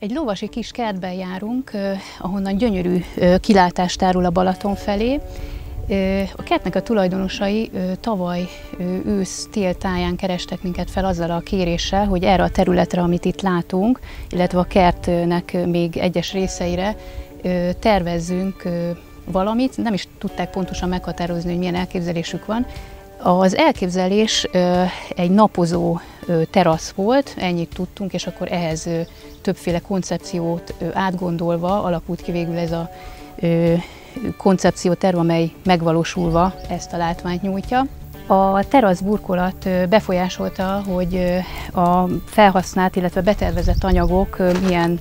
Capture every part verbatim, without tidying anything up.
Egy lovasi kis kertben járunk, ahonnan gyönyörű kilátást tárul a Balaton felé. A kertnek a tulajdonosai tavaly ősz-tél táján kerestek minket fel azzal a kéréssel, hogy erre a területre, amit itt látunk, illetve a kertnek még egyes részeire tervezzünk valamit. Nem is tudták pontosan meghatározni, hogy milyen elképzelésük van. Az elképzelés egy napozó terasz volt, ennyit tudtunk, és akkor ehhez többféle koncepciót átgondolva alakult ki végül ez a koncepcióterv, amely megvalósulva ezt a látványt nyújtja. A terasz burkolat befolyásolta, hogy a felhasznált, illetve betervezett anyagok milyen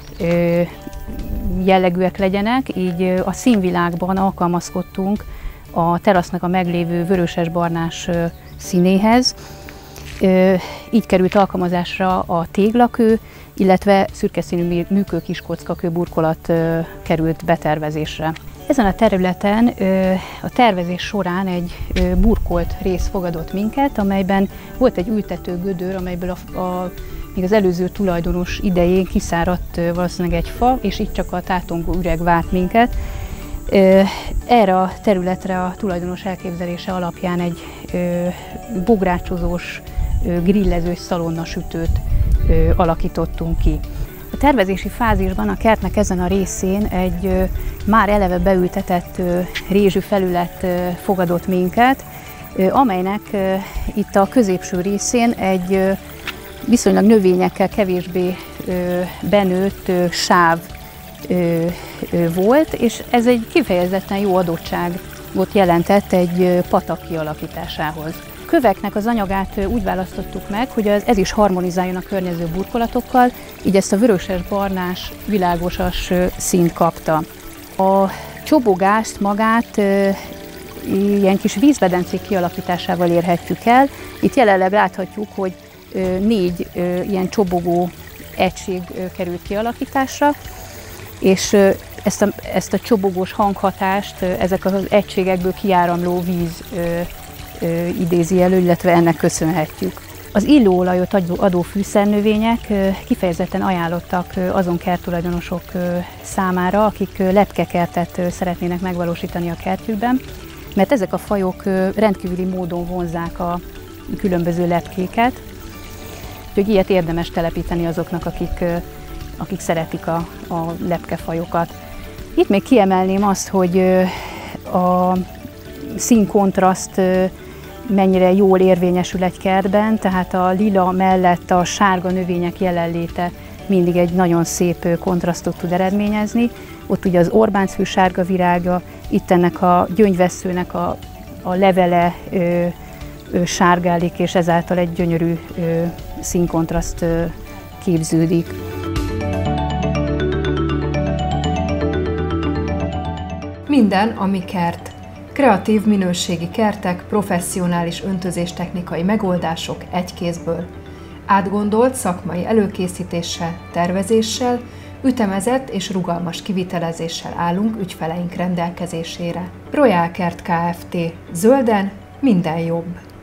jellegűek legyenek, így a színvilágban alkalmazkodtunk a terasznak a meglévő vöröses-barnás színéhez. Így került alkalmazásra a téglakő, illetve szürke színű műkő kiskockakő burkolat került betervezésre. Ezen a területen a tervezés során egy burkolt rész fogadott minket, amelyben volt egy ültető gödör, amelyből a, a, még az előző tulajdonos idején kiszáradt valószínűleg egy fa, és itt csak a tátongó üreg várt minket. Erre a területre a tulajdonos elképzelése alapján egy bográcsozós, grillezős szalonnasütőt alakítottunk ki. A tervezési fázisban a kertnek ezen a részén egy már eleve beültetett rézsű felület fogadott minket, amelynek itt a középső részén egy viszonylag növényekkel kevésbé benőtt sáv volt, és ez egy kifejezetten jó adottságot jelentett egy patak kialakításához. A köveknek az anyagát úgy választottuk meg, hogy ez is harmonizáljon a környező burkolatokkal, így ezt a vöröses-barnás, világosas színt kapta. A csobogást magát ilyen kis vízmedencék kialakításával érhetjük el. Itt jelenleg láthatjuk, hogy négy ilyen csobogó egység került kialakításra, és ezt a, ezt a csobogós hanghatást ezek az egységekből kiáramló víz ö, ö, idézi elő, illetve ennek köszönhetjük. Az illóolajot adó fűszernövények kifejezetten ajánlottak azon kerttulajdonosok számára, akik lepkekertet szeretnének megvalósítani a kertjükben, mert ezek a fajok rendkívüli módon vonzzák a különböző lepkéket, úgyhogy ilyet érdemes telepíteni azoknak, akik akik szeretik a, a lepkefajokat. Itt még kiemelném azt, hogy a színkontraszt mennyire jól érvényesül egy kertben, tehát a lila mellett a sárga növények jelenléte mindig egy nagyon szép kontrasztot tud eredményezni. Ott ugye az Orbáncfű sárga virága, itt ennek a gyöngyvesszőnek a, a levele ö, ö, sárgálik, és ezáltal egy gyönyörű ö, színkontraszt ö, képződik. Minden, ami kert. Kreatív minőségi kertek, professzionális öntözéstechnikai megoldások egy kézből. Átgondolt szakmai előkészítéssel, tervezéssel, ütemezett és rugalmas kivitelezéssel állunk ügyfeleink rendelkezésére. Royal Kert Kft. Zölden minden jobb!